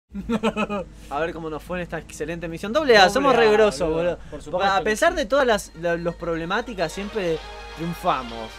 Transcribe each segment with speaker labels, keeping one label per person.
Speaker 1: A ver cómo nos fue en esta excelente misión. Doble A, somos re grosos, boludo. Porque a pesar de todas las problemáticas, siempre triunfamos.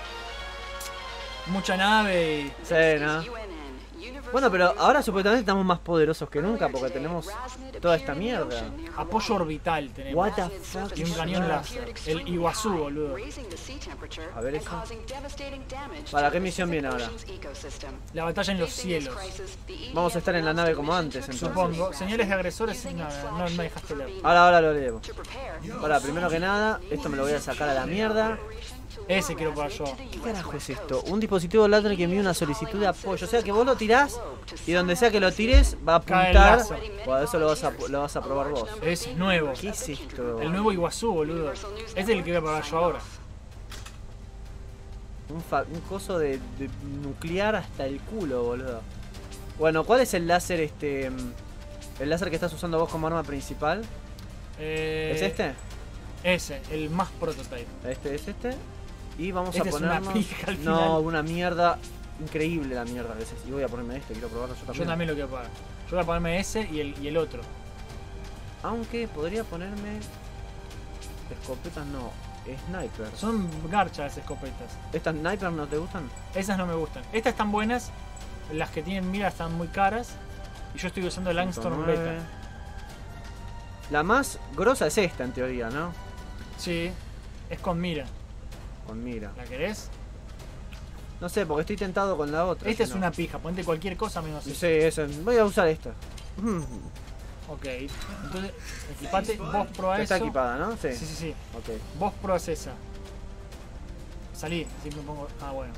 Speaker 2: Mucha nave y...
Speaker 1: Sí, ¿no? Bueno, pero ahora supuestamente estamos más poderosos que nunca porque tenemos toda esta mierda.
Speaker 2: Apoyo orbital tenemos.
Speaker 1: What the fuck.
Speaker 2: Y un cañón láser. El Iguazú, boludo.
Speaker 1: A ver eso. ¿Para qué misión viene ahora?
Speaker 2: La batalla en los cielos.
Speaker 1: Vamos a estar en la nave como antes, entonces.
Speaker 2: Supongo. Señales de agresores. No me dejaste leer.
Speaker 1: Ahora lo leemos. Ahora, primero que nada, esto me lo voy a sacar a la mierda.
Speaker 2: Ese quiero para yo.
Speaker 1: ¿Qué carajo es esto? Un dispositivo láser que envía una solicitud de apoyo. O sea que vos lo tirás y donde sea que lo tires va a apuntar. Bueno, eso lo vas a probar vos.
Speaker 2: Es nuevo.
Speaker 1: ¿Qué es esto?
Speaker 2: El nuevo Iguazú, boludo. Es el que voy a probar yo ahora.
Speaker 1: Un coso de nuclear hasta el culo, boludo. Bueno, ¿cuál es el láser el láser que estás usando vos como arma principal? ¿Es este?
Speaker 2: Ese, el más prototype.
Speaker 1: Este es este. Y vamos
Speaker 2: este
Speaker 1: a ponernos...
Speaker 2: es una pija al final.
Speaker 1: No, una mierda. Increíble la mierda a veces. Y voy a ponerme este, quiero probarlo yo también.
Speaker 2: Yo también lo quiero probar. Yo voy a ponerme ese y el otro.
Speaker 1: Aunque podría ponerme... Escopetas no, sniper.
Speaker 2: Son garchas las escopetas.
Speaker 1: ¿Estas sniper no te gustan?
Speaker 2: Esas no me gustan. Estas están buenas. Las que tienen mira están muy caras. Y yo estoy usando el Langstorm Beta.
Speaker 1: La más grosa es esta en teoría, ¿no?
Speaker 2: Sí, es con mira.
Speaker 1: Con mira.
Speaker 2: ¿La querés?
Speaker 1: No sé, porque estoy tentado con la otra.
Speaker 2: Esta es una pija, ponte cualquier cosa menos
Speaker 1: esa. Sí, esa. Voy a usar esta.
Speaker 2: Ok, entonces equipate, vos probás
Speaker 1: está
Speaker 2: eso.
Speaker 1: Está equipada, ¿no? Sí.
Speaker 2: Sí.
Speaker 1: Okay.
Speaker 2: Vos probás esa. Salí, así me pongo... Ah, bueno.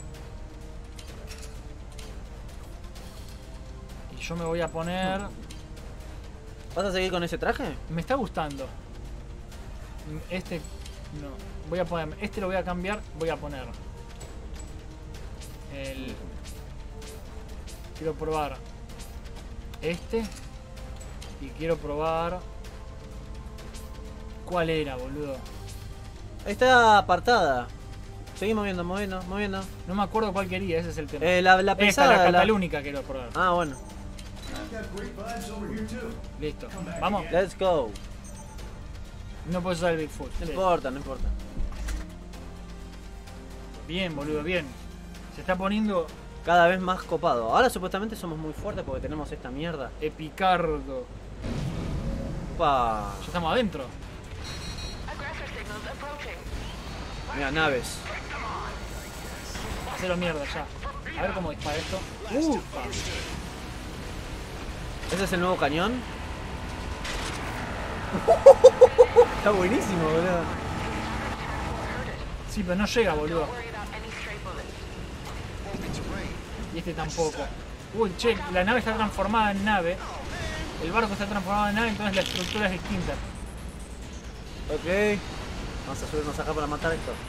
Speaker 2: Y yo me voy a poner...
Speaker 1: ¿Vas a seguir con ese traje?
Speaker 2: Me está gustando. Este... No. Voy a poner... Este lo voy a cambiar. Voy a poner... Quiero probar... Este... Y quiero probar... ¿Cuál era, boludo?
Speaker 1: Está apartada. Seguí moviendo.
Speaker 2: No me acuerdo cuál quería, ese es el tema.
Speaker 1: La pesada.
Speaker 2: Esta, la catalúnica quiero probar.
Speaker 1: Ah, bueno.
Speaker 2: Listo. Vamos.
Speaker 1: Let's go.
Speaker 2: No puedes usar el Bigfoot.
Speaker 1: No importa.
Speaker 2: Bien, boludo, bien. Se está poniendo...
Speaker 1: Cada vez más copado. Ahora supuestamente somos muy fuertes porque tenemos esta mierda.
Speaker 2: Epicardo.
Speaker 1: Upa.
Speaker 2: Ya estamos adentro.
Speaker 1: Mira, naves.
Speaker 2: Hacelo mierda ya. A ver cómo dispara esto.
Speaker 1: ¿Ese es el nuevo cañón? Está buenísimo, boludo.
Speaker 2: Sí, pero no llega, boludo. Y este tampoco. Uy, che, la nave está transformada en nave. El barco está transformado en nave, entonces la estructura es distinta.
Speaker 1: Ok. Vamos a subirnos acá para matar esto.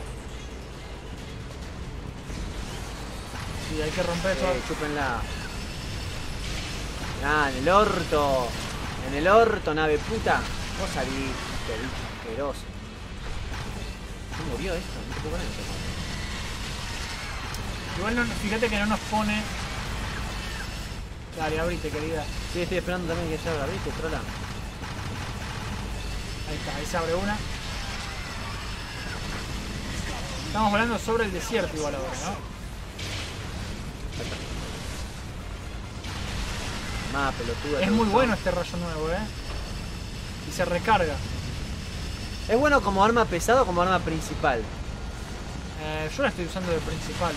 Speaker 2: Sí, hay que romper todo.
Speaker 1: Chúpenla. Ah, en el orto. En el orto, nave puta. Vos salís, bicho asqueroso. ¿Cómo murió esto? No te puedo poner esto.
Speaker 2: Igual no, fíjate que no nos pone... Dale, abrite, querida.
Speaker 1: Sí, estoy esperando también que se abra. ¿Viste, trola?
Speaker 2: Ahí está, ahí se abre una. Estamos hablando sobre el desierto igual ahora, ¿no?
Speaker 1: Más pelotuda.
Speaker 2: Es muy bueno este rayo nuevo, Y se recarga.
Speaker 1: ¿Es bueno como arma pesada o como arma principal?
Speaker 2: Yo la estoy usando de principal.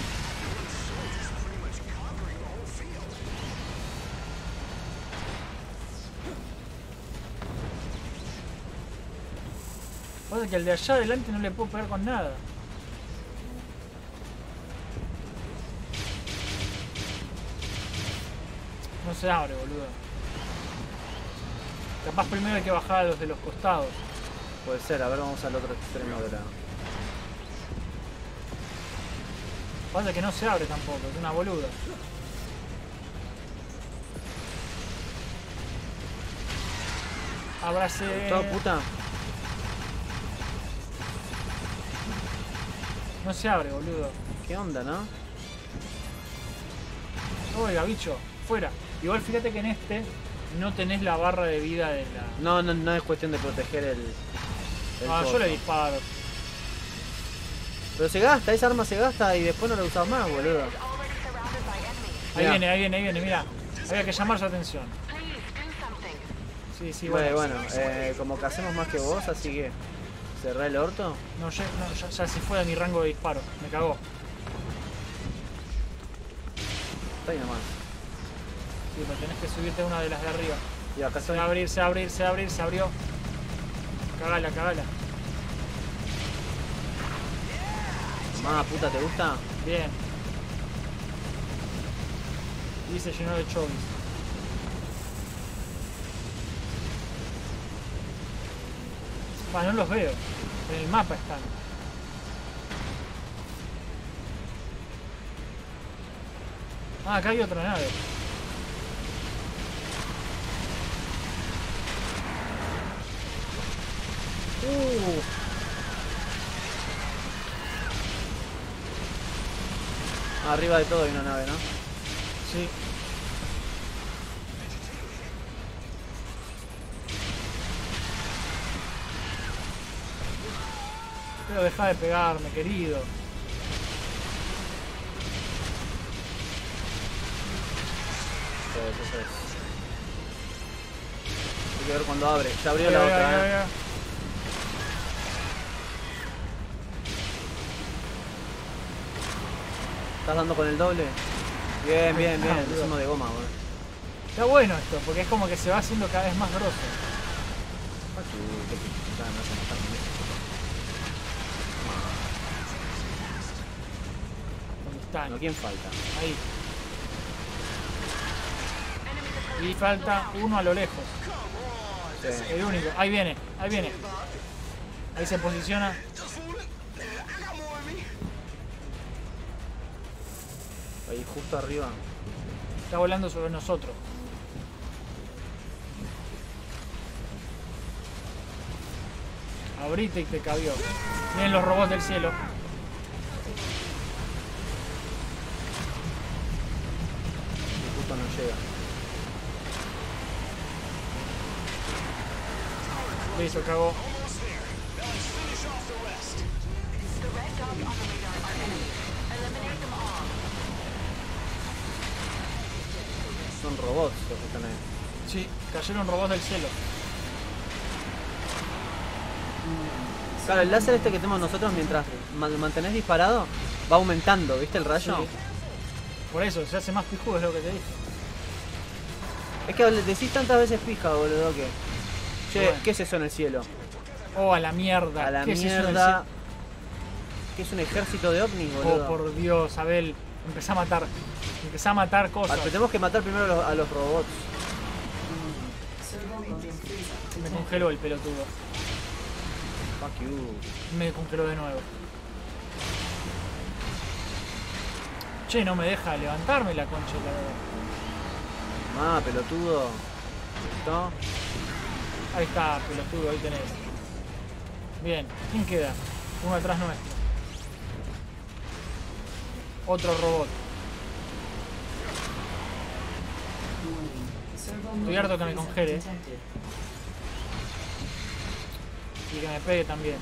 Speaker 2: Pasa que al de allá adelante no le puedo pegar con nada. No se abre, boludo. Capaz primero hay que bajar a los de los costados.
Speaker 1: Puede ser, a ver, vamos al otro extremo de la...
Speaker 2: Pasa que no se abre tampoco, es una boluda. Ábrase.
Speaker 1: ¿Todo puta?
Speaker 2: No se abre, boludo.
Speaker 1: ¿Qué onda, no?
Speaker 2: Oiga, bicho, fuera. Igual fíjate que en este no tenés la barra de vida de la...
Speaker 1: No es cuestión de proteger el
Speaker 2: yo le disparo.
Speaker 1: Pero se gasta, esa arma se gasta y después no la usas más, boludo.
Speaker 2: Ahí viene, mira. Había que llamar su atención. Sí,
Speaker 1: bueno, como que hacemos más que vos, así que... ¿Cerrá el orto?
Speaker 2: No, ya se fue de mi rango de disparo. Me cagó.
Speaker 1: Está ahí nomás.
Speaker 2: Sí, pero tenés que subirte a una de las de arriba.
Speaker 1: Y acá
Speaker 2: se va a abrir, se abrió. Cagala.
Speaker 1: Mamá, puta, ¿te gusta?
Speaker 2: Bien. Y se llenó de chovis. No los veo. En el mapa están. Acá hay otra nave.
Speaker 1: Arriba de todo hay una nave, ¿no?
Speaker 2: Sí. Pero deja de pegarme, querido.
Speaker 1: Eso es. Hay que ver cuando abre. Se abrió la otra,
Speaker 2: ya.
Speaker 1: ¿Estás dando con el doble? Bien. Es uno de goma, boludo.
Speaker 2: Está bueno esto, porque es como que se va haciendo cada vez más grosso. ¿Dónde está?
Speaker 1: No, ¿quién falta?
Speaker 2: Ahí. Y falta uno a lo lejos.
Speaker 1: Sí.
Speaker 2: El único. Ahí viene. Ahí se posiciona.
Speaker 1: Ahí justo arriba.
Speaker 2: Está volando sobre nosotros. Abrite y te cabió. Vienen los robots del cielo.
Speaker 1: Y justo no llega.
Speaker 2: Listo, cagó.
Speaker 1: Son robots los que están ahí.
Speaker 2: Sí, cayeron robots del cielo.
Speaker 1: Claro, el láser este que tenemos nosotros mientras mantenés disparado va aumentando, ¿viste el rayo?
Speaker 2: Sí. Por eso, se hace más pijudo, es lo que te dije.
Speaker 1: Es que decís tantas veces pija, boludo, que... Che,
Speaker 2: Bueno.
Speaker 1: ¿qué es eso en el cielo?
Speaker 2: Oh, a la mierda.
Speaker 1: A la
Speaker 2: ¿Qué es eso en el
Speaker 1: mierda. ¿Qué es un ejército de ovnis,
Speaker 2: cielo?
Speaker 1: boludo?
Speaker 2: Oh, por Dios, Abel. Empezá a matar cosas.
Speaker 1: Pero tenemos que matar primero a los robots.
Speaker 2: Me congeló el pelotudo.
Speaker 1: Fuck you.
Speaker 2: Me congeló de nuevo. Che, no me deja levantarme la concha, la verdad.
Speaker 1: Pelotudo. ¿Listo?
Speaker 2: Ahí está, pelotudo, ahí tenés. Bien, ¿quién queda? Uno atrás nuestro. Otro robot. Estoy harto que me congele. Y que me pegue también.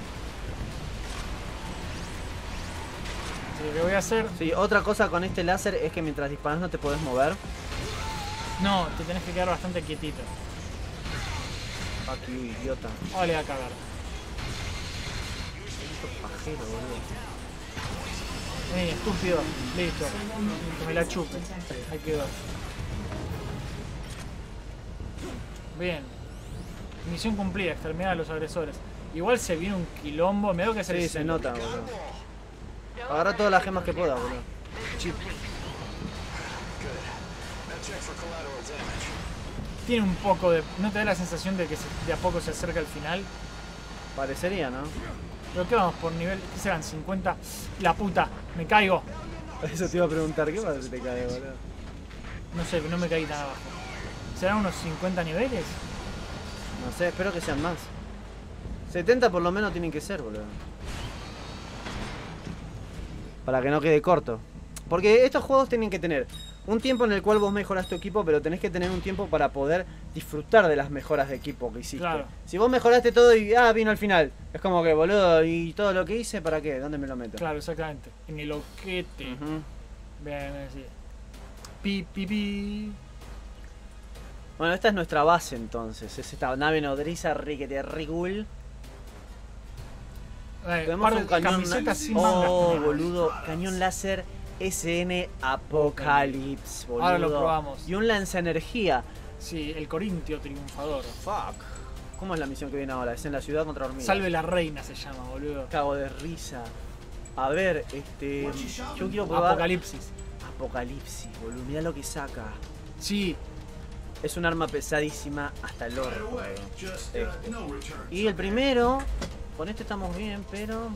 Speaker 2: Así que lo que voy a hacer...
Speaker 1: Sí, otra cosa con este láser es que mientras disparas no te podés mover.
Speaker 2: No, te tenés que quedar bastante quietito.
Speaker 1: Fuck you, idiota.
Speaker 2: Ahora le va a cagar.
Speaker 1: Pajero, boludo.
Speaker 2: Vení, estúpido. Listo. Que me la chupe. Ahí quedó. Bien. Misión cumplida, exterminar a los agresores. Igual se viene un quilombo, me veo que
Speaker 1: Sí, se nota, boludo. Agarra todas las gemas que pueda, boludo.
Speaker 2: Chip. Tiene un poco de... ¿No te da la sensación de que de a poco se acerca al final?
Speaker 1: Parecería, ¿no?
Speaker 2: Pero ¿qué vamos por nivel? ¿Qué serán? 50... ¡La puta! ¡Me caigo!
Speaker 1: Eso te iba a preguntar, ¿qué pasa si te cae, boludo?
Speaker 2: No sé, no me caí tan abajo. ¿Serán unos 50 niveles?
Speaker 1: No sé, espero que sean más. 70 por lo menos tienen que ser, boludo. Para que no quede corto. Porque estos juegos tienen que tener un tiempo en el cual vos mejorás tu equipo, pero tenés que tener un tiempo para poder disfrutar de las mejoras de equipo que hiciste.
Speaker 2: Claro.
Speaker 1: Si vos mejoraste todo y vino al final, es como que, boludo, ¿y todo lo que hice para qué? ¿Dónde me lo meto?
Speaker 2: Claro, exactamente. En el oquete. Bien, sí. Pi, pi, pi.
Speaker 1: Bueno, esta es nuestra base entonces. Es esta nave nodriza riquete rigul. Tenemos un cañón.
Speaker 2: Sin mangas.
Speaker 1: Boludo. Cañón láser SN Apocalypse, boludo.
Speaker 2: Ahora lo probamos.
Speaker 1: Y un lanzaenergía.
Speaker 2: Sí, el Corintio triunfador.
Speaker 1: Fuck. ¿Cómo es la misión que viene ahora? Es en la ciudad contra hormigas.
Speaker 2: Salve la reina se llama, boludo.
Speaker 1: Cago de risa. A ver, yo quiero probar.
Speaker 2: Apocalipsis.
Speaker 1: Apocalipsis, boludo. Mirá lo que saca.
Speaker 2: Sí.
Speaker 1: Es un arma pesadísima hasta el orto. Y el primero. Con este estamos bien, pero.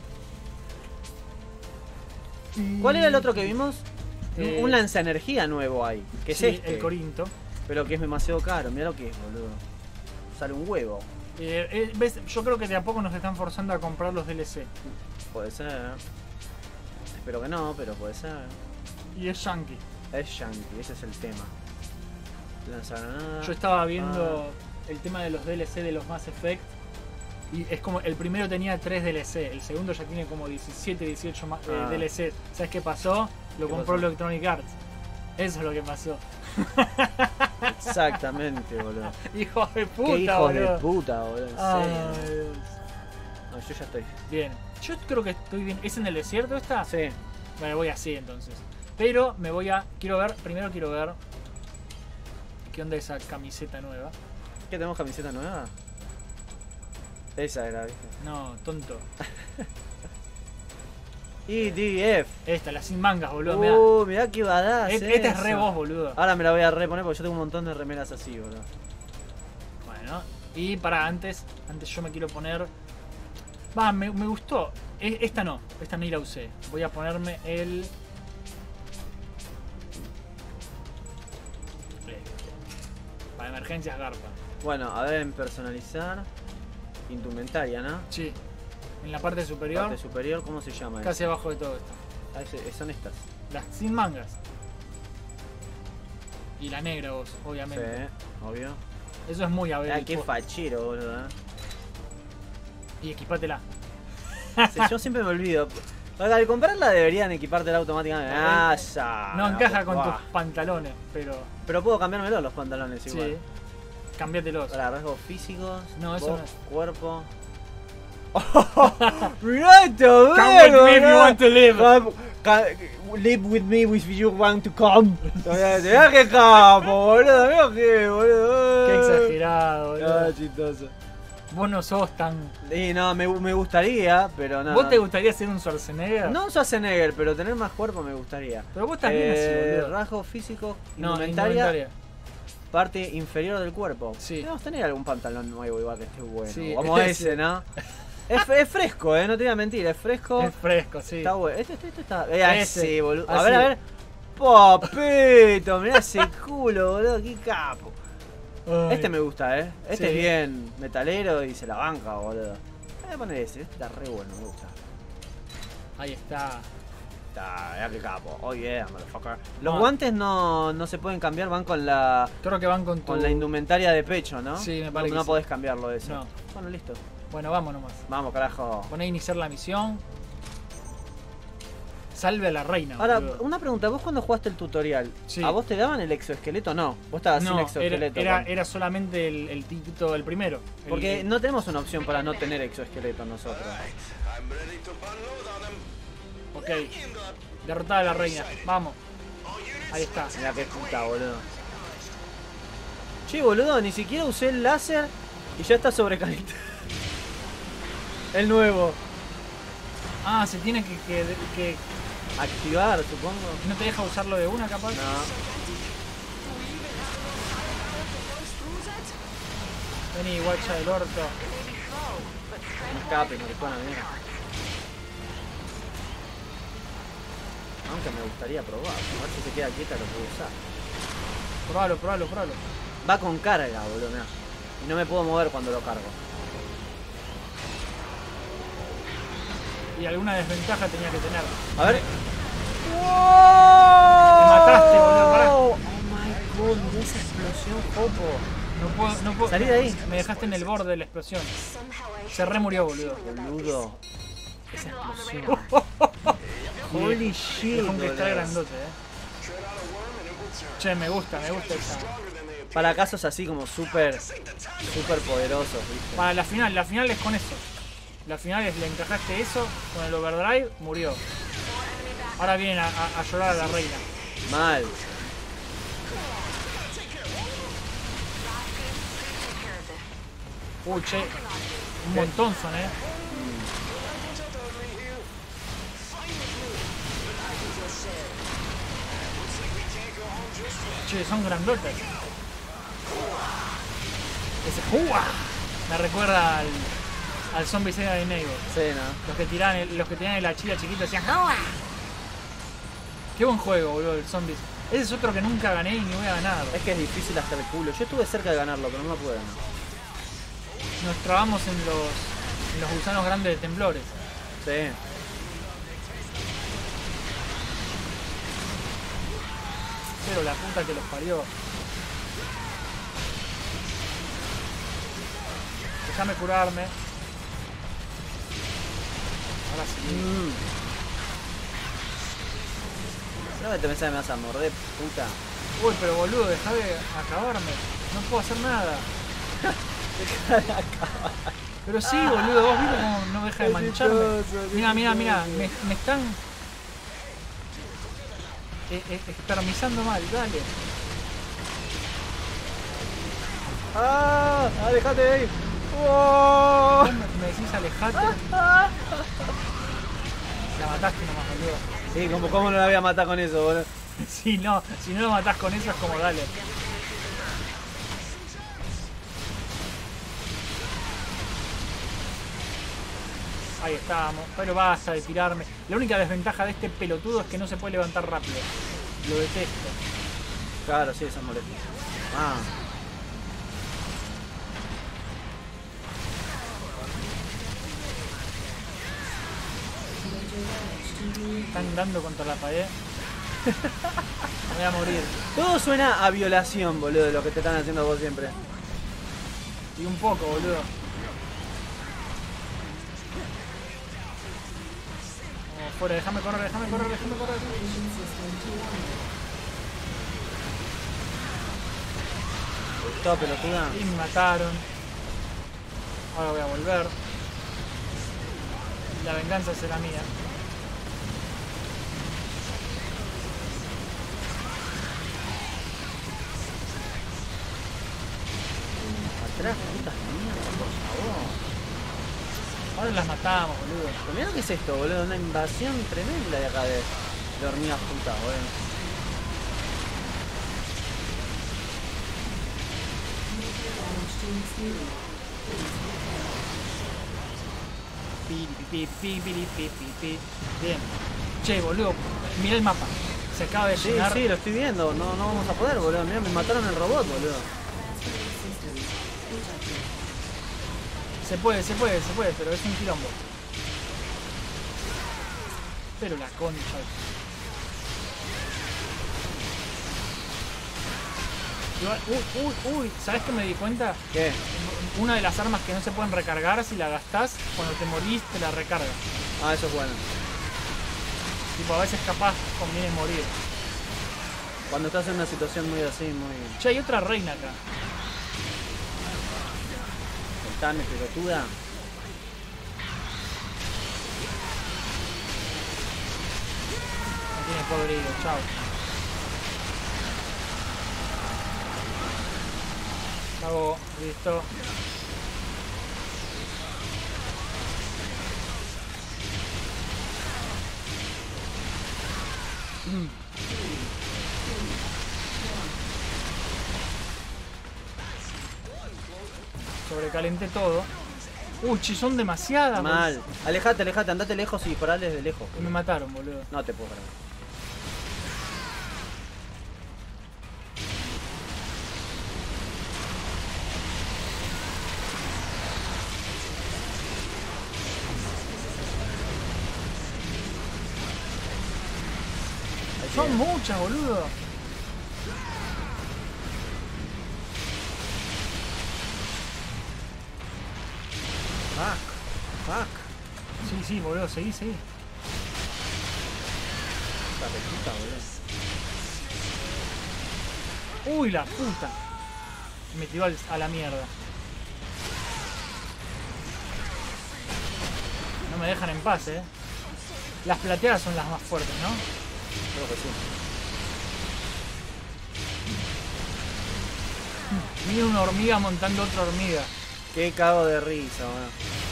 Speaker 1: ¿Cuál era el otro que vimos? Un lanzaenergía nuevo hay. Que
Speaker 2: sí,
Speaker 1: es este.
Speaker 2: El Corinto.
Speaker 1: Pero que es demasiado caro. Mirá lo que es, boludo. Sale un huevo.
Speaker 2: ¿Ves? Yo creo que de a poco nos están forzando a comprar los DLC.
Speaker 1: Puede ser. Espero que no, pero puede ser.
Speaker 2: Y es yankee.
Speaker 1: Es yankee, ese es el tema. Lanzagranada.
Speaker 2: Yo estaba viendo el tema de los DLC de los Mass Effect. Y es como, el primero tenía 3 DLC, el segundo ya tiene como 17, 18 DLC. ¿Sabes qué pasó? Lo compró Electronic Arts. Eso es lo que pasó.
Speaker 1: Exactamente, boludo.
Speaker 2: Hijo de puta,
Speaker 1: qué hijos
Speaker 2: boludo.
Speaker 1: de puta, boludo. En serio.
Speaker 2: Dios.
Speaker 1: No, yo ya estoy.
Speaker 2: Bien. Yo creo que estoy bien. ¿Es en el desierto esta?
Speaker 1: Sí.
Speaker 2: Bueno, voy así entonces. Pero me voy a... Primero quiero ver... ¿Qué onda esa camiseta nueva?
Speaker 1: ¿Qué tenemos camiseta nueva? Esa era, ¿viste?
Speaker 2: No, tonto.
Speaker 1: EDF.
Speaker 2: Esta, la sin mangas, boludo.
Speaker 1: Mirá qué badass.
Speaker 2: Esta es re vos, boludo.
Speaker 1: Ahora me la voy a reponer porque yo tengo un montón de remeras así, boludo.
Speaker 2: Bueno, y para antes yo me quiero poner... me gustó. Esta no ni la usé. Voy a ponerme el... Para emergencias garpa.
Speaker 1: Bueno, a ver, en personalizar. Indumentaria, ¿no?
Speaker 2: Sí. En la parte superior.
Speaker 1: Parte superior, ¿cómo se llama?
Speaker 2: Casi abajo de todo esto.
Speaker 1: Son estas.
Speaker 2: Las sin mangas. Y la negra vos, obviamente.
Speaker 1: Sí, obvio.
Speaker 2: Eso es muy a ver.
Speaker 1: Qué fachero, boludo.
Speaker 2: Y equipátela.
Speaker 1: Sí, yo siempre me olvido. Al comprarla deberían equipártela automáticamente.
Speaker 2: No encaja con tus pantalones, pero...
Speaker 1: Pero puedo cambiármelo los pantalones igual.
Speaker 2: Sí. Cambiátelos.
Speaker 1: Para rasgos físicos.
Speaker 2: No, eso no es.
Speaker 1: Cuerpo. Mirá esto,
Speaker 2: Come with me if you want to live.
Speaker 1: Live with me if you want to come. Mirá qué capo, boludo. Mirá qué, boludo.
Speaker 2: Qué exagerado, boludo.
Speaker 1: Chistoso.
Speaker 2: Vos no sos tan...
Speaker 1: No, me gustaría, pero no.
Speaker 2: ¿Vos te gustaría ser un Schwarzenegger?
Speaker 1: No un Schwarzenegger, pero tener más cuerpo me gustaría.
Speaker 2: Pero vos también así, boludo.
Speaker 1: Rasgos físicos,
Speaker 2: No,
Speaker 1: indumentaria. Parte inferior del cuerpo.
Speaker 2: Sí.
Speaker 1: Debemos tener algún pantalón nuevo igual que esté bueno.
Speaker 2: Sí,
Speaker 1: como ese, ¿no? Es fresco, no te voy a mentir, es fresco.
Speaker 2: Es fresco, sí.
Speaker 1: Está bueno. Este está. Sí, boludo.
Speaker 2: Así.
Speaker 1: A ver. Papito, mirá ese culo, boludo, qué capo.
Speaker 2: Ay.
Speaker 1: Este me gusta, Este
Speaker 2: Sí.
Speaker 1: es bien metalero y se la banca, boludo. Voy a poner ese, este está re bueno, me gusta.
Speaker 2: Ahí está.
Speaker 1: Mirá qué capo. Oh yeah, motherfucker. Los guantes no se pueden cambiar, van con la.
Speaker 2: Creo que van con
Speaker 1: la indumentaria de pecho, ¿no?
Speaker 2: Sí, me parece.
Speaker 1: No podés cambiarlo de eso.
Speaker 2: No.
Speaker 1: Bueno, listo.
Speaker 2: Bueno, vamos nomás.
Speaker 1: Vamos, carajo.
Speaker 2: Poné a iniciar la misión. Salve a la reina.
Speaker 1: Ahora,
Speaker 2: boludo.
Speaker 1: una pregunta, vos cuando jugaste el tutorial,
Speaker 2: Sí.
Speaker 1: ¿a vos te daban el exoesqueleto? No, vos estabas sin exoesqueleto.
Speaker 2: Era solamente el título, el primero.
Speaker 1: Porque no tenemos una opción para no tener exoesqueleto nosotros.
Speaker 2: Ok. Derrotada a la reina. Vamos. Ahí está.
Speaker 1: Mirá qué puta, boludo. Che, boludo, ni siquiera usé el láser y ya está sobrecalentado. El nuevo.
Speaker 2: Ah, se tiene que...
Speaker 1: Activar, supongo.
Speaker 2: ¿No te deja usarlo de una, capaz?
Speaker 1: No.
Speaker 2: Vení, guacha del orto.
Speaker 1: No escape, maricona, mira. Aunque me gustaría probar. A ver si se queda quieta lo puedo usar.
Speaker 2: Probalo.
Speaker 1: Va con carga, boludo, mirá. Y no me puedo mover cuando lo cargo.
Speaker 2: Y alguna desventaja tenía que tener.
Speaker 1: A ver.
Speaker 2: Te mataste, boludo, pará.
Speaker 1: mirá esa explosión, Jopo.
Speaker 2: No puedo.
Speaker 1: Salí de ahí.
Speaker 2: Me dejaste en el borde de la explosión. Se remurió, boludo.
Speaker 1: Boludo. Esa explosión. Holy shit.
Speaker 2: Es un cristal grandote, Che, me gusta esa.
Speaker 1: Para casos así como súper poderosos, ¿viste?
Speaker 2: Para la final es con eso. La final es le encajaste eso con el overdrive, murió. Ahora vienen a llorar a la reina.
Speaker 1: Mal.
Speaker 2: Che, un montón son, Che, son grandotes. Ese me recuerda al Zombie Saga de Neighbor.
Speaker 1: Sí, ¿no?
Speaker 2: Los que tenían el achilla chiquito decían ¡Hua! Qué buen juego, boludo, el Zombies. Ese es otro que nunca gané y ni voy a ganar.
Speaker 1: Es que es difícil hasta el culo. Yo estuve cerca de ganarlo, pero no lo pude ganar.
Speaker 2: Nos trabamos en los gusanos grandes de temblores.
Speaker 1: Sí.
Speaker 2: Pero la puta que los parió. Déjame curarme. Ahora sí.
Speaker 1: No te pensás que me vas a morder, puta.
Speaker 2: Uy, pero boludo, dejá de acabarme. No puedo hacer nada. Pero sí, boludo, vos viste cómo no deja de mancharme. Mira, me están espermizando mal, dale.
Speaker 1: ¡Alejate de ahí! ¡Oh!
Speaker 2: Me decís alejate. La mataste nomás, boludo.
Speaker 1: Sí, ¿cómo no la voy a matar con eso, boludo?
Speaker 2: Si no lo matás con eso es como dale. Ahí estamos, pero basta de tirarme. La única desventaja de este pelotudo es que no se puede levantar rápido. Lo detesto.
Speaker 1: Claro, sí, eso es molesto.
Speaker 2: Están dando contra la pared. Me voy a morir.
Speaker 1: Todo suena a violación, boludo, de lo que te están haciendo vos siempre.
Speaker 2: Y un poco, boludo. Vamos fuera, déjame correr.
Speaker 1: Toda pelotuda.
Speaker 2: Y me mataron. Ahora voy a volver. La venganza será mía.
Speaker 1: Atrás, putas mierda, por favor.
Speaker 2: Ahora las matamos, boludo.
Speaker 1: Pero mirá lo que es esto, boludo. Una invasión tremenda de acá de hormigas putas, boludo.
Speaker 2: Bien. Che, boludo, mirá el mapa. Se acaba de llenar.
Speaker 1: Sí, lo estoy viendo. No vamos a poder, boludo. Mirá, me mataron el robot, boludo.
Speaker 2: Se puede, pero es un quilombo. Pero la concha. Uy, ¿sabes qué me di cuenta?
Speaker 1: ¿Qué?
Speaker 2: Una de las armas que no se pueden recargar, si la gastás, cuando te morís te la recarga.
Speaker 1: Eso es bueno.
Speaker 2: Tipo, a veces capaz conviene morir.
Speaker 1: Cuando estás en una situación muy así, muy...
Speaker 2: Che, hay otra reina acá.
Speaker 1: Contame, pelotuda.
Speaker 2: No tiene podrido, chao. Cago, listo. Sobrecalenté todo. Uy, son demasiadas.
Speaker 1: Mal. Alejate, andate lejos y disparale desde lejos.
Speaker 2: Me mataron, boludo.
Speaker 1: No te puedo creer.
Speaker 2: Son muchas, boludo.
Speaker 1: Fuck.
Speaker 2: Sí, boludo, seguí.
Speaker 1: Esta puta, boludo.
Speaker 2: Uy, la puta. Me tiró a la mierda. No me dejan en paz, Las plateadas son las más fuertes, ¿no?
Speaker 1: Creo que sí.
Speaker 2: Mira una hormiga montando otra hormiga.
Speaker 1: Qué cago de risa, boludo.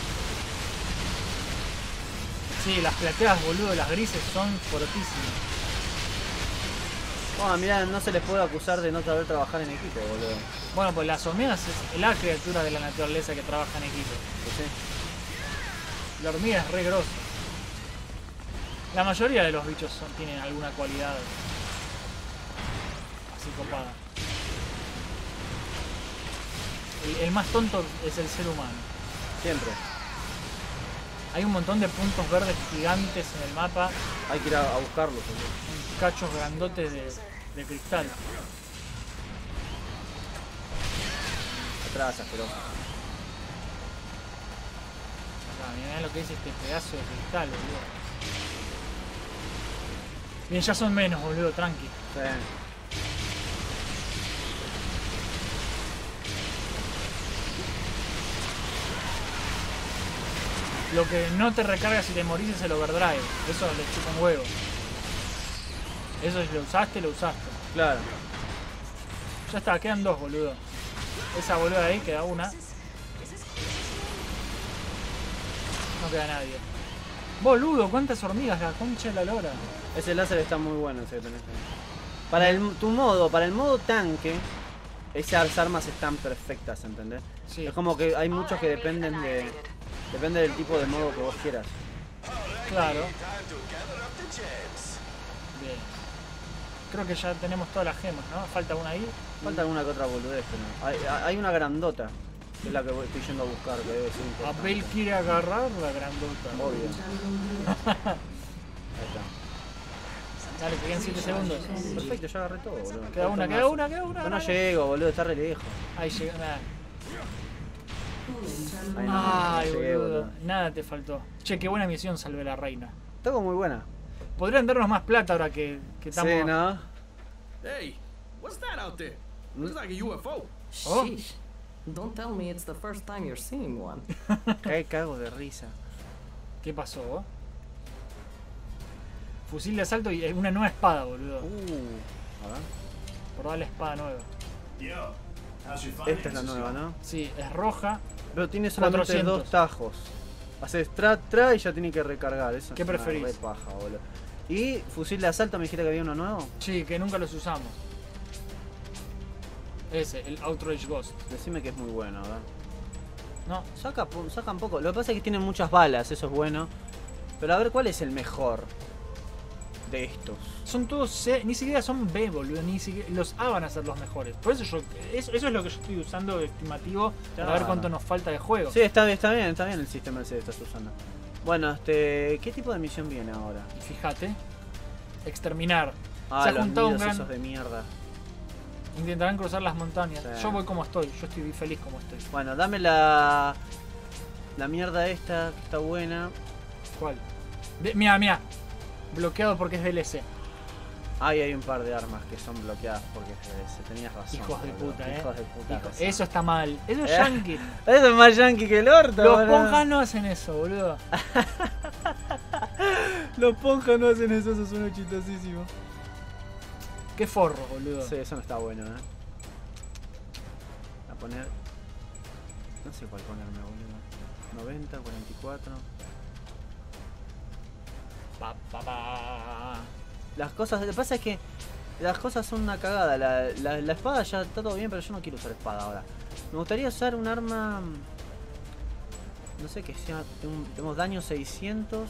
Speaker 2: Sí, las plateadas, boludo, las grises son fortísimas.
Speaker 1: Bueno, mirá, no se les puede acusar de no saber trabajar en equipo, boludo.
Speaker 2: Bueno, pues las hormigas es la criatura de la naturaleza que trabaja en equipo.
Speaker 1: ¿Sí?
Speaker 2: La hormiga es re grosa. La mayoría de los bichos tienen alguna cualidad así copada. El más tonto es el ser humano.
Speaker 1: Siempre.
Speaker 2: Hay un montón de puntos verdes gigantes en el mapa.
Speaker 1: Hay que ir a buscarlos, boludo.
Speaker 2: Cachos grandotes de cristal.
Speaker 1: Atrás, pero.
Speaker 2: Mirá lo que es este pedazo de cristal, boludo. Bien, ya son menos, boludo, tranqui.
Speaker 1: Sí.
Speaker 2: Lo que no te recarga si te morís es el overdrive. Eso le chupa un huevo. Eso si lo usaste, lo usaste.
Speaker 1: Claro.
Speaker 2: Ya está, quedan dos, boludo. Esa boluda ahí, queda una. No queda nadie. Boludo, cuántas hormigas, la concha de la lora.
Speaker 1: Ese láser está muy bueno, ese que tenés ahí. Para el modo tanque, esas armas están perfectas, ¿entendés?
Speaker 2: Sí.
Speaker 1: Es como que hay muchos que depende del tipo de modo que vos quieras.
Speaker 2: Claro. Bien. Creo que ya tenemos todas las gemas, ¿no? Falta una ahí.
Speaker 1: Falta alguna que otra boludez, pero no. Hay una grandota, que es la que estoy yendo a buscar, que debe ser importante.
Speaker 2: Abel quiere agarrar la grandota.
Speaker 1: Obvio. Ahí está.
Speaker 2: Dale, que quedan 7 segundos.
Speaker 1: Perfecto, ya agarré todo, boludo.
Speaker 2: Queda una.
Speaker 1: Yo no
Speaker 2: Dale.
Speaker 1: llego, boludo, está re lejos.
Speaker 2: Ahí llega, nada.
Speaker 1: Ahí no,
Speaker 2: Ay,
Speaker 1: no llegué,
Speaker 2: boludo. Nada te faltó. Che, qué buena misión, Salve la Reina.
Speaker 1: Está como muy buena.
Speaker 2: Podrían darnos más plata ahora que estamos...
Speaker 1: Sí, ¿no?
Speaker 3: Hey, what's that out there? Looks like a UFO.
Speaker 2: Oh.
Speaker 4: Sheesh. Don't tell me it's the first time you're seeing one.
Speaker 1: Qué cago de risa.
Speaker 2: ¿Qué pasó, vos? Fusil de asalto y una nueva espada, boludo.
Speaker 1: A ver.
Speaker 2: Probá la espada nueva.
Speaker 1: Esta es la nueva, ¿no?
Speaker 2: Sí, es roja.
Speaker 1: Pero tiene solamente
Speaker 2: 400.
Speaker 1: 2 tajos. Haces tra y ya tiene que recargar. Eso
Speaker 2: ¿Qué
Speaker 1: es una
Speaker 2: preferís?
Speaker 1: re paja, boludo. ¿Y fusil de asalto me dijiste que había uno nuevo?
Speaker 2: Sí, que nunca los usamos. Ese, el Outrage Ghost.
Speaker 1: Decime que es muy bueno, ¿verdad?
Speaker 2: No,
Speaker 1: Sacan poco. Lo que pasa es que tienen muchas balas, eso es bueno. Pero a ver, ¿cuál es el mejor de estos?
Speaker 2: son todos C, ni siquiera son B, boludo, ni siquiera los A van a ser los mejores. Por eso eso es lo que yo estoy usando de estimativo para ver
Speaker 1: Claro.
Speaker 2: cuánto nos falta de juego.
Speaker 1: Sí, está bien el sistema ese que estás usando. Bueno, ¿qué tipo de misión viene ahora?
Speaker 2: Y fíjate, exterminar.
Speaker 1: Ah,
Speaker 2: Se ha
Speaker 1: los
Speaker 2: juntado un
Speaker 1: nidos
Speaker 2: gran...
Speaker 1: esos de mierda.
Speaker 2: Intentarán cruzar las montañas.
Speaker 1: Sí.
Speaker 2: Yo voy como estoy, yo estoy feliz como estoy.
Speaker 1: Bueno, dame la mierda esta que está buena.
Speaker 2: ¿Cuál? Mira. Bloqueado porque es DLC.
Speaker 1: Ahí hay un par de armas que son bloqueadas porque tenías razón.
Speaker 2: Hijos de
Speaker 1: boludo.
Speaker 2: puta,
Speaker 1: Hijos de puta. razón.
Speaker 2: Eso está mal. Eso es
Speaker 1: Eh.
Speaker 2: yankee.
Speaker 1: Eso es más yankee que el orto.
Speaker 2: Los
Speaker 1: boludo.
Speaker 2: ponjas no hacen eso, boludo.
Speaker 1: Los ponjas no hacen eso suena chistosísimo.
Speaker 2: Qué forro, boludo.
Speaker 1: Sí, eso no está bueno, A poner... No sé cuál ponerme, boludo. 90, 44... Las cosas... Lo que pasa es que las cosas son una cagada. La espada ya está todo bien, pero yo no quiero usar espada ahora. Me gustaría usar un arma... No sé, que sea... Tenemos daño 600...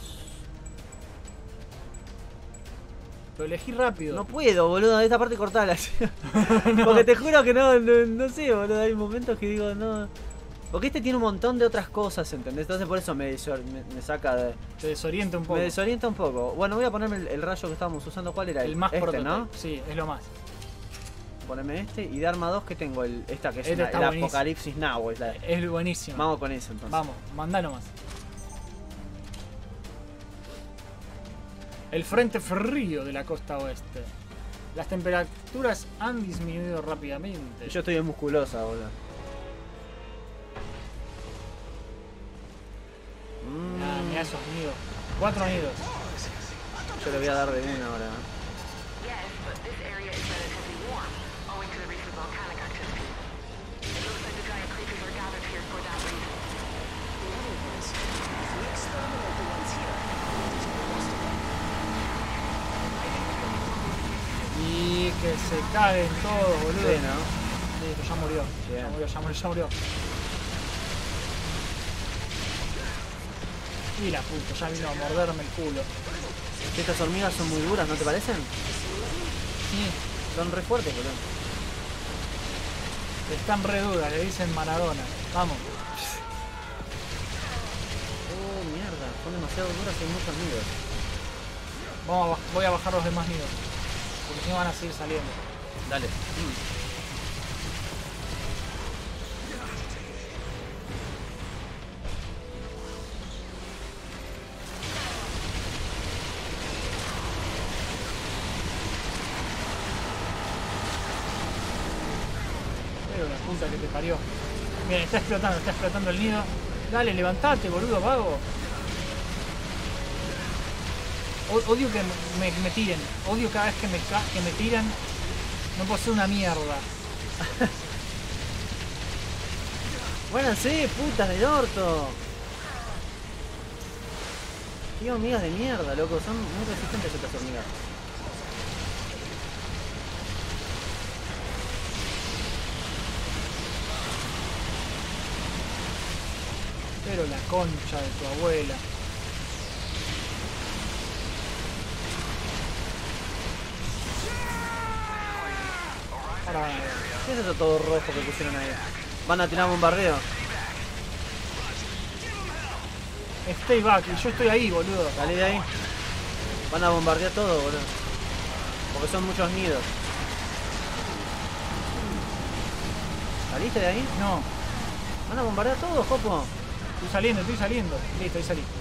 Speaker 2: Lo elegí rápido.
Speaker 1: No puedo, boludo, esta parte cortala. Porque te juro que no sé, boludo, hay momentos que digo, no. Porque este tiene un montón de otras cosas, ¿entendés? Entonces por eso me saca de...
Speaker 2: Te desorienta un poco.
Speaker 1: Me desorienta un poco. Bueno, voy a ponerme el rayo que estábamos usando. ¿Cuál era?
Speaker 2: El más
Speaker 1: este,
Speaker 2: prototype.
Speaker 1: ¿no?
Speaker 2: Sí, es lo más.
Speaker 1: Poneme este. Y de arma 2 que tengo, esta que es
Speaker 2: Este está
Speaker 1: el
Speaker 2: buenísimo.
Speaker 1: Apocalipsis Now.
Speaker 2: Es buenísimo.
Speaker 1: Vamos con eso entonces.
Speaker 2: Vamos, mandá nomás. El frente frío de la costa oeste. Las temperaturas han disminuido rápidamente.
Speaker 1: Yo estoy en musculosa, boludo.
Speaker 2: Mirá esos nidos. 4 nidos.
Speaker 1: Yo le voy a dar de una ahora.
Speaker 5: Yes, but this area is relatively warm, owing to the recent volcanic activity. It looks like the giant creatures are gathered here for that reason.
Speaker 4: In other words, if we exterminate the ones here, these will rest again.
Speaker 2: Y que se caguen todos, boludo.
Speaker 1: Sí, ¿no?
Speaker 2: Listo, ya murió.
Speaker 1: Bien.
Speaker 2: Ya murió. Y la puta, ya vino a morderme el culo.
Speaker 1: Estas hormigas son muy duras, ¿no te parecen?
Speaker 2: Sí,
Speaker 1: Son re fuertes, boludo.
Speaker 2: están re duras, le dicen Maradona. Vamos.
Speaker 1: Oh, mierda. Son demasiado duras y hay muchos nidos.
Speaker 2: Voy a bajar los demás nidos. Porque si no van a seguir saliendo.
Speaker 1: Dale.
Speaker 2: Pero la puta que te parió. Bien, está explotando el nido. Dale, levantate, boludo, vago. Odio que me tiren. Odio cada vez que me tiran. No puedo ser una mierda.
Speaker 1: Muéranse, putas del orto. Qué hormigas de mierda, loco. Son muy resistentes estas hormigas.
Speaker 2: Pero la concha de tu abuela. Ahora van a ver.
Speaker 1: ¿Qué es eso todo rojo que pusieron ahí? Van a tirar bombardeo.
Speaker 2: Stay back, y yo estoy ahí, boludo.
Speaker 1: Salí de ahí. Van a bombardear todo, boludo. Porque son muchos nidos. ¿Saliste de ahí?
Speaker 2: No,
Speaker 1: Van a bombardear todo, Jopo.
Speaker 2: estoy saliendo. Listo, ahí salí.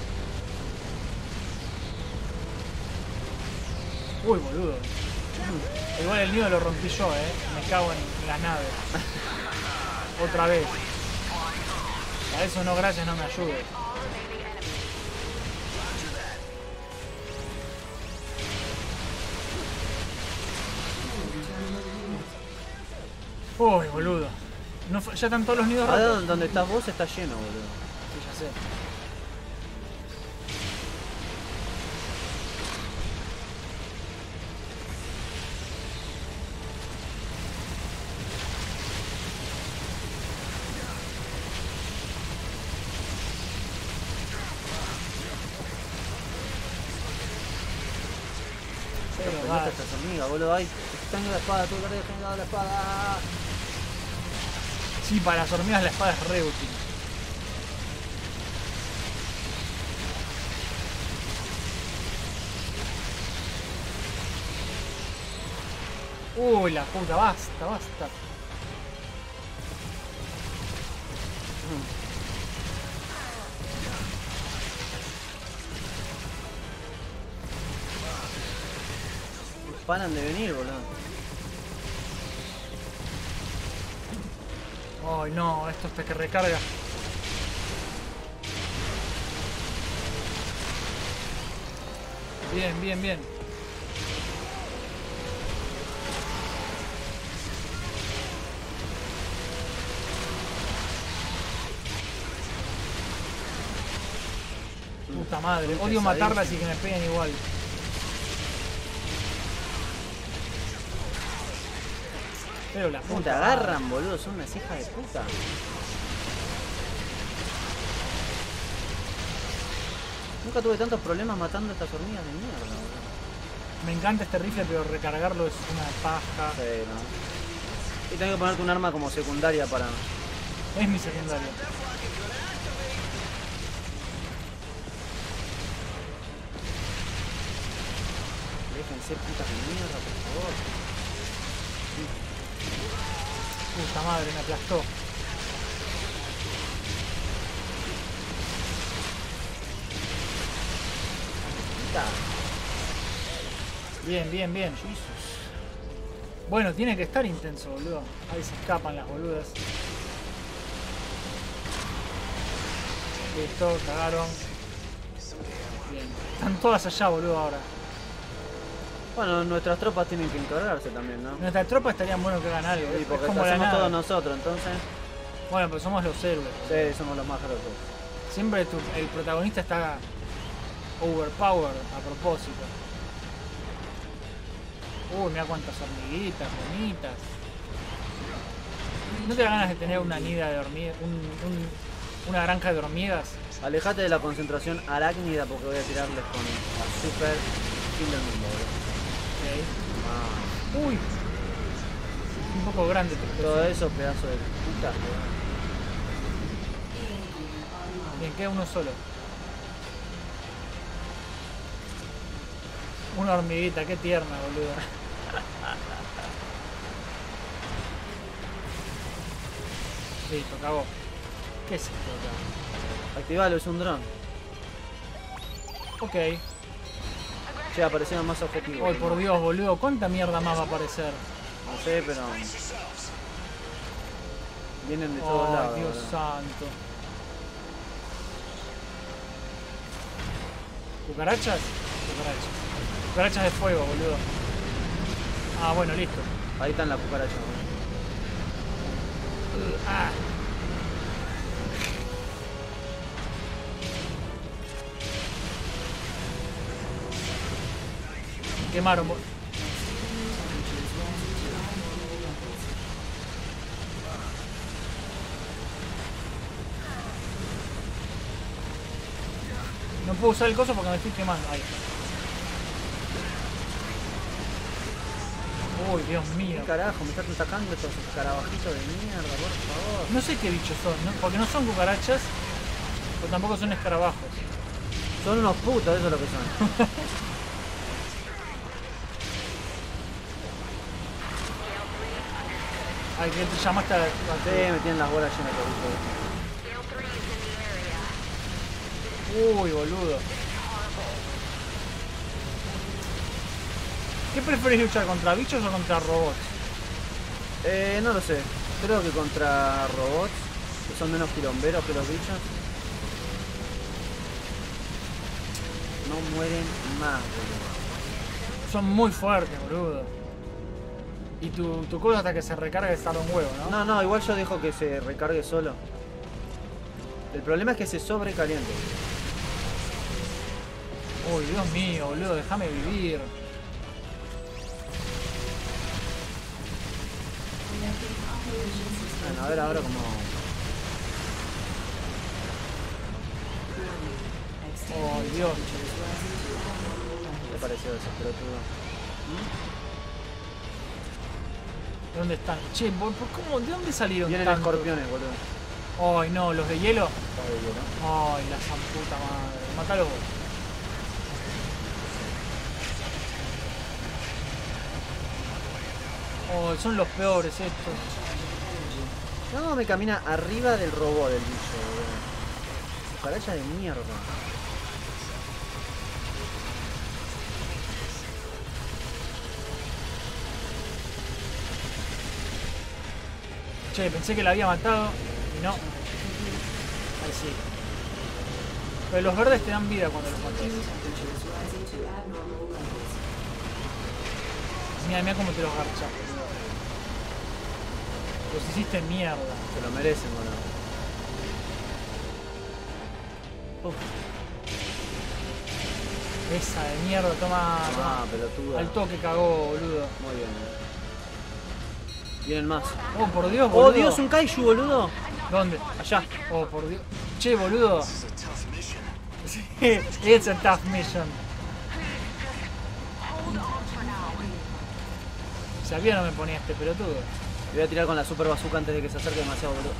Speaker 2: Uy, boludo. Igual el nido lo rompí yo, me cago en la nave. Otra vez. A eso no, gracias, no me ayudes. Uy, boludo. No, ya están todos los nidos
Speaker 1: Ahora
Speaker 2: rotos.
Speaker 1: donde estás vos está lleno, boludo.
Speaker 2: Sí, ya sé. Pero
Speaker 1: Pero
Speaker 2: va.
Speaker 1: estas hormigas, boludo. Ay, tengo la espada, tú que tengo la espada.
Speaker 2: Sí, para las hormigas la espada es re útil. Uy, la puta, basta.
Speaker 1: Paran de venir, boludo.
Speaker 2: Ay, no, esto hasta que recarga. Bien. Puta madre,
Speaker 1: Son
Speaker 2: odio matarlas y
Speaker 1: pesadísimas.
Speaker 2: que me peguen igual. Pero la
Speaker 1: ¿Cómo
Speaker 2: puta
Speaker 1: te
Speaker 2: madre.
Speaker 1: agarran, boludo? Son unas hijas de puta. Nunca tuve tantos problemas matando a estas hormigas de mierda, boludo.
Speaker 2: Me encanta este rifle, pero recargarlo es una paja.
Speaker 1: Sí, ¿no? Y tengo que ponerte un arma como secundaria para...
Speaker 2: Es mi secundario.
Speaker 1: Déjense putas de mierda, por favor.
Speaker 2: Puta madre, me aplastó. Bien, bien, bien. Bueno, tiene que estar intenso, boludo. Ahí se escapan las boludas. Listo, cagaron. Bien. Están todas allá, boludo, ahora.
Speaker 1: Bueno, nuestras tropas tienen que encargarse también, ¿no?
Speaker 2: Nuestras tropas estarían bueno que hagan algo.
Speaker 1: Sí,
Speaker 2: Es
Speaker 1: porque
Speaker 2: como la
Speaker 1: hacemos
Speaker 2: nada.
Speaker 1: todos nosotros, entonces.
Speaker 2: Bueno, pues somos los héroes.
Speaker 1: Sí, somos los más grosos.
Speaker 2: Siempre el protagonista está overpowered a propósito. Uy, mira cuántas hormiguitas, bonitas. ¿No te da ganas de tener una nida de hormigas? Una granja de hormigas?
Speaker 1: Alejate de la concentración arácnida porque voy a tirarles con la super fin del mundo, boludo.
Speaker 2: Ok. Uy. Un poco grande, pero
Speaker 1: Todo eso, pedazo de puta.
Speaker 2: bien, queda uno solo. Una hormiguita, qué tierna, boludo. Listo, acabó. ¿Qué es esto acá?
Speaker 1: Activalo, es un dron.
Speaker 2: Ok.
Speaker 1: Che, aparecieron más objetivos.
Speaker 2: Ay, por Dios, boludo, ¿cuánta mierda más va a aparecer?
Speaker 1: No sé, pero. Vienen de todos
Speaker 2: Ay,
Speaker 1: lados.
Speaker 2: Dios
Speaker 1: boludo.
Speaker 2: santo. ¿Cucarachas? Cucarachas. Cucarachas de fuego, boludo. Ah, bueno, listo.
Speaker 1: Ahí están las cucarachas, boludo.
Speaker 2: Ah. Quemaron. No puedo usar el coso porque me estoy quemando. Ahí. Uy, Dios mío.
Speaker 1: ¿Qué carajo? Me están atacando estos escarabajitos de mierda, por favor.
Speaker 2: No sé qué bichos son, ¿no? Porque no son cucarachas, pero tampoco son escarabajos.
Speaker 1: Son unos putos, eso es lo que son.
Speaker 2: Ay, que te llamaste a...
Speaker 1: Sí, me tienen las bolas llenas de bichos.
Speaker 2: Uy, boludo. ¿Qué preferís luchar, contra bichos o contra robots?
Speaker 1: No lo sé. Creo que contra robots, que son menos quilomberos que los bichos, no mueren más, boludo.
Speaker 2: Son muy fuertes, boludo. Y tu cosa hasta que se recargue tarda un huevo, ¿no?
Speaker 1: No, igual yo dejo que se recargue solo. El problema es que se sobrecaliente.
Speaker 2: Uy, Dios mío, boludo, déjame vivir.
Speaker 1: Bueno, a ver ahora cómo...
Speaker 2: Oh, Dios.
Speaker 1: ¿Qué te pareció ese pelotudo?
Speaker 2: ¿Dónde están? Che, ¿cómo? ¿De dónde salieron
Speaker 1: Vienen
Speaker 2: tantos?
Speaker 1: escorpiones, boludo.
Speaker 2: Ay, no, los de hielo.
Speaker 1: Todo de hielo.
Speaker 2: Ay, la zamputa madre. Mátalo vos. Oh, son los peores estos.
Speaker 1: No, me camina arriba del robot del bicho, boludo. Cucaracha de mierda.
Speaker 2: Che, pensé que la había matado y no. Ahí sí. Pero los verdes te dan vida cuando los matas. Mira, mira cómo te los garchas, boludo. Los hiciste mierda.
Speaker 1: Se lo merecen, boludo. Uf.
Speaker 2: Esa de mierda, toma.
Speaker 1: Ah, pelotuda.
Speaker 2: Al toque cagó, boludo.
Speaker 1: Muy bien, Vienen más.
Speaker 2: Oh, por Dios, boludo.
Speaker 1: ¡Oh, Dios! ¡Un kaiju, boludo!
Speaker 2: ¿Dónde?
Speaker 1: Allá.
Speaker 2: Oh, por Dios. Che, boludo. Sí, it's a tough mission. Sabía no me ponía este pelotudo.
Speaker 1: Le voy a tirar con la super bazooka antes de que se acerque demasiado, boludo.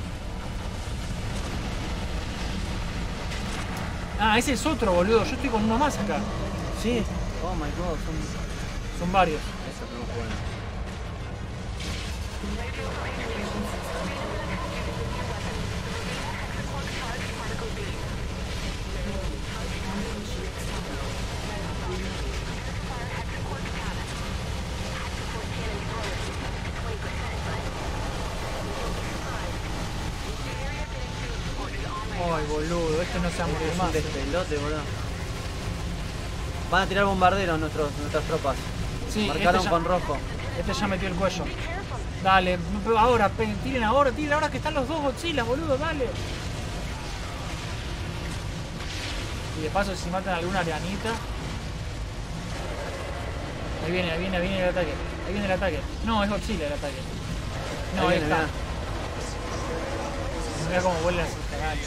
Speaker 2: Ah, ese es otro, boludo. Yo estoy con uno más acá.
Speaker 1: Sí. Oh my god,
Speaker 2: Son varios.
Speaker 1: Esa tenemos que jugar.
Speaker 2: Ay, boludo, este no se va a morir
Speaker 1: Es un
Speaker 2: más.
Speaker 1: despelote, boludo. Van a tirar bombarderos nuestras tropas.
Speaker 2: Sí,
Speaker 1: Marcaron con rojo.
Speaker 2: Este ya metió el cuello. Dale, ahora, tiren ahora que están los dos Godzilla, boludo, dale. Y de paso si matan alguna arianita. Ahí viene el ataque. Ahí viene el ataque. No, es Godzilla el ataque. No, ahí está. Mira cómo vuelan sus caballos.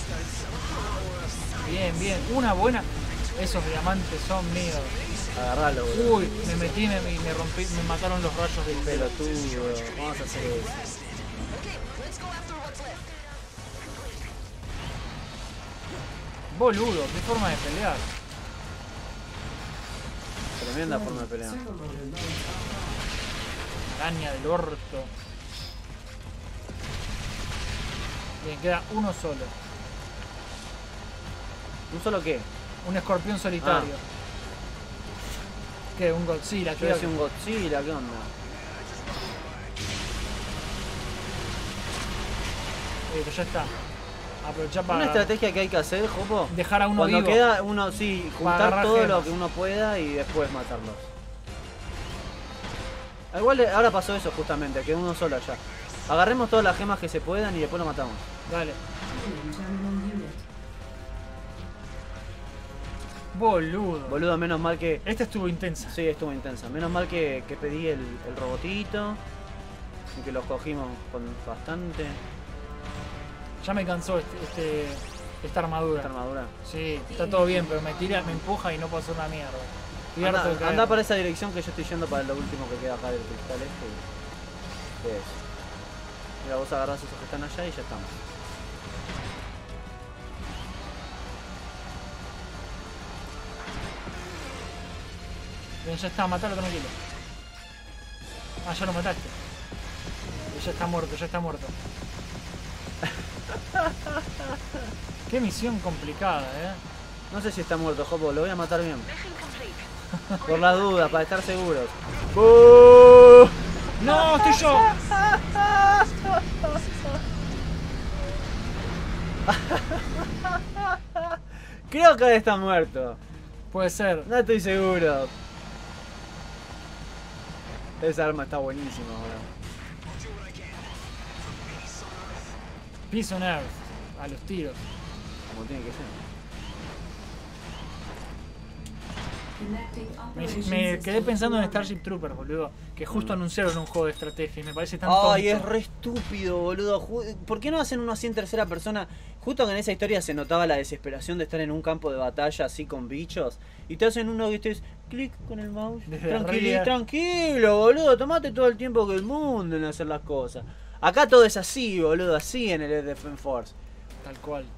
Speaker 2: Bien, bien. Una buena. Esos diamantes son míos.
Speaker 1: Agarralo, boludo.
Speaker 2: Uy, me metí y me rompí, me mataron los rayos del pelo.
Speaker 1: Pelotudo. Vamos a hacer eso.
Speaker 2: Boludo, qué forma de pelear.
Speaker 1: Tremenda forma de pelear.
Speaker 2: Araña del orto. Bien, queda uno solo.
Speaker 1: ¿Un solo qué?
Speaker 2: Un escorpión solitario. ¿Qué? Un Godzilla.
Speaker 1: Yo decía un Godzilla, ¿qué onda?
Speaker 2: Pero ya está. Aprovechá para
Speaker 1: Una estrategia que hay que hacer, Jopo.
Speaker 2: dejar a uno
Speaker 1: Cuando
Speaker 2: vivo.
Speaker 1: queda uno, sí,
Speaker 2: Para
Speaker 1: juntar
Speaker 2: agarrar
Speaker 1: todo
Speaker 2: gemas.
Speaker 1: lo que uno pueda y después matarlos. Igual ahora pasó eso justamente, que uno solo allá. Agarremos todas las gemas que se puedan y después lo matamos.
Speaker 2: Dale. Boludo.
Speaker 1: Boludo, menos mal que...
Speaker 2: Esta estuvo intensa.
Speaker 1: Sí, estuvo intensa. Menos mal que pedí el robotito. Y que los cogimos con bastante.
Speaker 2: Ya me cansó esta armadura.
Speaker 1: Esta armadura.
Speaker 2: Sí, está todo bien, pero me tira, me empuja y no puedo hacer una mierda. Estoy harto de caer.
Speaker 1: Anda para esa dirección que yo estoy yendo para lo último que queda acá del cristal este. ¿Qué es? Mira, vos agarrás esos que están allá y ya estamos.
Speaker 2: Bien, ya está, matalo tranquilo. Ah, ya lo mataste. Y ya está muerto, ya está muerto. Qué misión complicada,
Speaker 1: No sé si está muerto, Jopo, lo voy a matar bien.
Speaker 5: Mission complete.
Speaker 1: Por las dudas, para estar seguros. ¡Oh!
Speaker 2: ¡No, estoy yo!
Speaker 1: Creo que está muerto.
Speaker 2: Puede ser.
Speaker 1: No estoy seguro. Esa arma está buenísima, boludo.
Speaker 2: Peace on Earth. A los tiros.
Speaker 1: Como tiene que ser.
Speaker 2: Me quedé pensando en Starship Troopers, boludo. Que justo anunciaron un juego de estrategia y me parece tan tonto.
Speaker 1: Ay, es re estúpido, boludo. ¿Por qué no hacen uno así en tercera persona? Justo que en esa historia se notaba la desesperación de estar en un campo de batalla así con bichos. Y te hacen uno que estés clic con el mouse.
Speaker 2: Desde
Speaker 1: Tranquilo,
Speaker 2: arriba.
Speaker 1: tranquilo, boludo. Tomate todo el tiempo que el mundo en hacer las cosas. Acá todo es así, boludo. Así en el Defense Force.
Speaker 2: Tal cual.